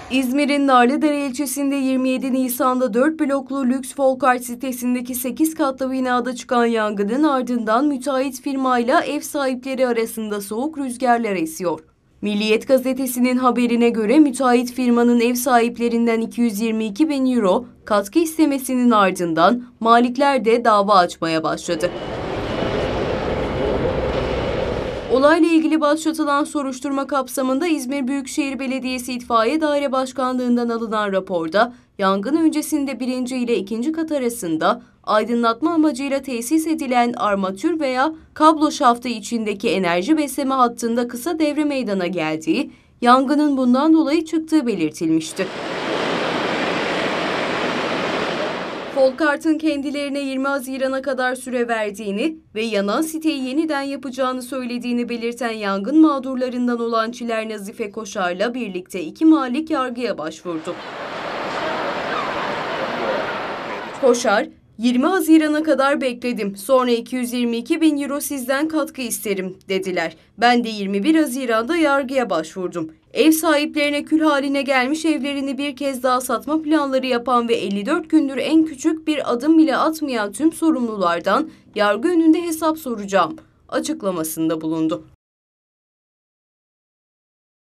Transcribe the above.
İzmir'in Narlıdere ilçesinde 27 Nisan'da 4 bloklu lüks Folkart sitesindeki 8 katlı binada çıkan yangının ardından müteahhit firmayla ev sahipleri arasında soğuk rüzgarlar esiyor. Milliyet gazetesinin haberine göre müteahhit firmanın ev sahiplerinden 222 bin euro katkı istemesinin ardından malikler de dava açmaya başladı. Olayla ilgili başlatılan soruşturma kapsamında İzmir Büyükşehir Belediyesi İtfaiye Daire Başkanlığı'ndan alınan raporda yangın öncesinde 1. ile 2. kat arasında aydınlatma amacıyla tesis edilen armatür veya kablo şaftı içindeki enerji besleme hattında kısa devre meydana geldiği, yangının bundan dolayı çıktığı belirtilmişti. Folkart'ın kendilerine 20 Haziran'a kadar süre verdiğini ve yanan siteyi yeniden yapacağını söylediğini belirten yangın mağdurlarından olan Çiler Nazife Koşar'la birlikte 2 malik yargıya başvurdu. Koşar, 20 Haziran'a kadar bekledim. Sonra 222 bin euro sizden katkı isterim dediler. Ben de 21 Haziran'da yargıya başvurdum. Ev sahiplerine kül haline gelmiş evlerini bir kez daha satma planları yapan ve 54 gündür en küçük bir adım bile atmayan tüm sorumlulardan yargı önünde hesap soracağım açıklamasında bulundu.